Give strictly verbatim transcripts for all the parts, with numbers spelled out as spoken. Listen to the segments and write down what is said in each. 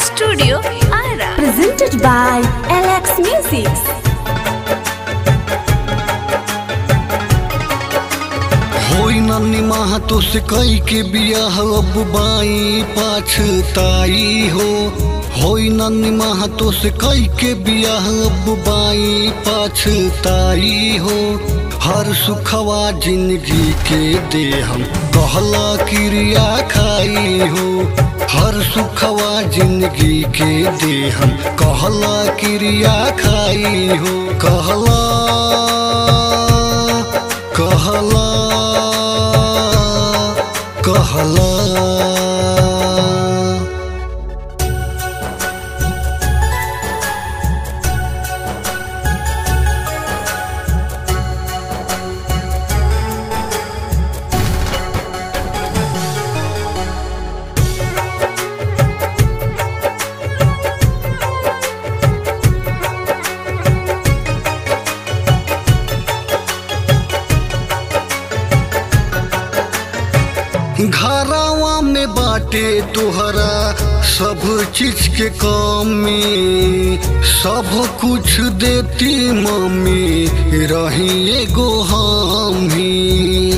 Studio, Ara. Presented by L X Music. होई नानी माह तो से कई के बियाह अब बाई पाछताई हो। होई नानी माह तो से कई के बियाह अब बाई पाछताई हो। हर सुखवा जिंदगी के दे हम कहला किरिया खाई हो। हर सुखवा जिंदगी के दे हम कहला किरिया खाई हो। कहला कहला कहला घरवा में बाटे तुहरा सब चीज के कमी। सब कुछ देती मम्मी रही एगो हम ही।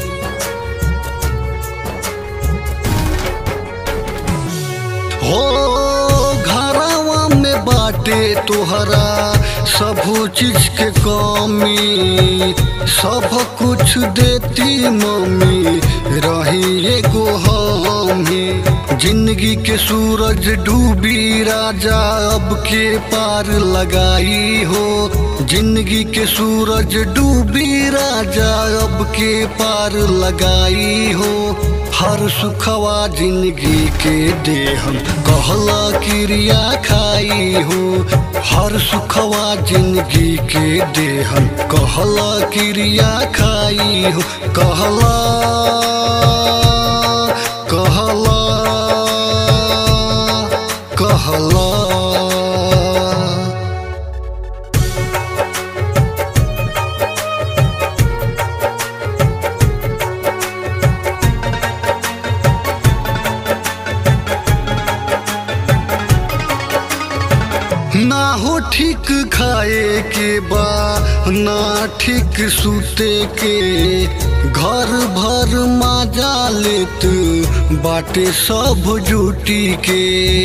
हो घरवा में बाटे तुहरा सब चीज के कमी। सब कुछ देती मम्मी रही एगो हम ही। जिंदगी के सूरज डूबी राजा अब के पार लगाई हो। जिंदगी के सूरज डूबी राजा अब के पार लगाई हो। हर सुखवा जिंदगी के दे हम कहला किरिया खाई हो। हर सुखवा जिंदगी के दे हम कहला किरिया खाई हो। कहला कहला कहला ना हो ठीक खाए के बा ना ठीक सूते के। घर भर माजा लेत बाटे सब जुटी के।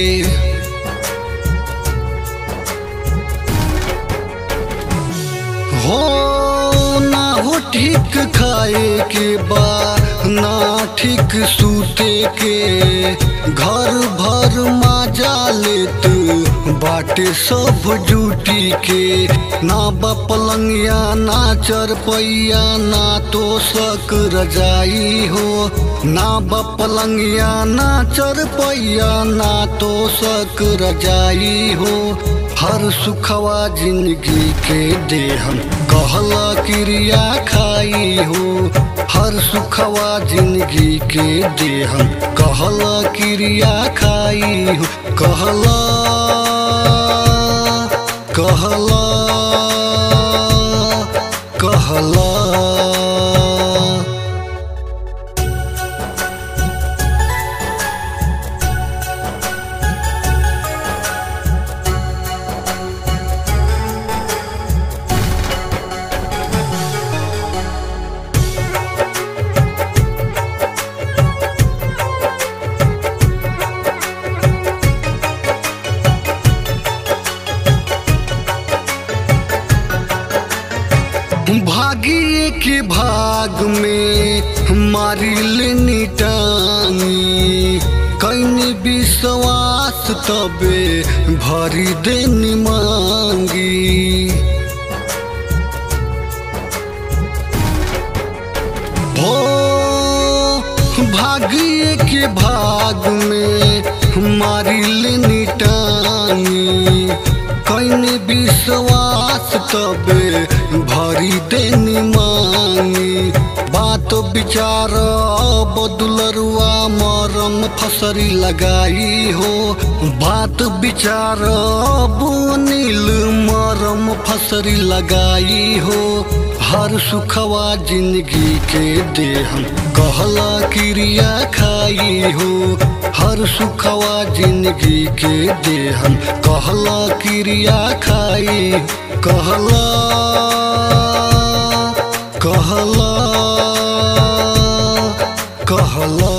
हो ना हो ठीक खाए के बा ना ठीक सूते के। घर भर माजा लेत बाटे सब जुटी के। ना बा पलंगिया ना चरपैया ना तो सक रजाई हो। ना बा पलंगिया ना चरपैया ना तो सक रजाई हो। हर सुखवा जिंदगी के दे हम कहला किरिया खाई हो। हर सुखवा जिंदगी के दे हम कहला किरिया खाई हो। कहला कहला कहला भागिए के भाग में मारी लेनी टांगी। कैनी विश्वास तबे भरी देनी मांगी। हो भागिए के भाग में मारी लेनी टांगी। कैनी विश्वास तबे भरी देनी मांगी। बात विचार बदुलरुआ मरम फसरी लगाई हो। बात विचार बुनील मरम फसरी लगाई हो। हर सुखवा जिंदगी के दे हम कहला किरिया खाई हो। हर सुखवा जिंदगी के देहन कहला क्रिया खाई कहला कहला कहला